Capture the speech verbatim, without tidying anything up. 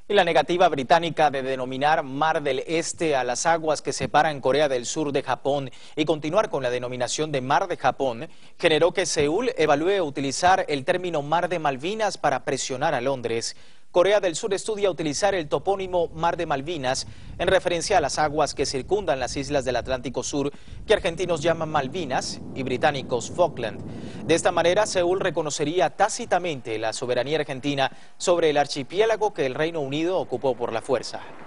Y la negativa británica de denominar Mar del Este a las aguas que separan Corea del Sur de Japón y continuar con la denominación de Mar de Japón generó que Seúl evalúe utilizar el término Mar de Malvinas para presionar a Londres. Corea del Sur estudia utilizar el topónimo Mar de Malvinas en referencia a las aguas que circundan las islas del Atlántico Sur, que argentinos llaman Malvinas y británicos Falkland. De esta manera, Seúl reconocería tácitamente la soberanía argentina sobre el archipiélago que el Reino Unido ocupó por la fuerza.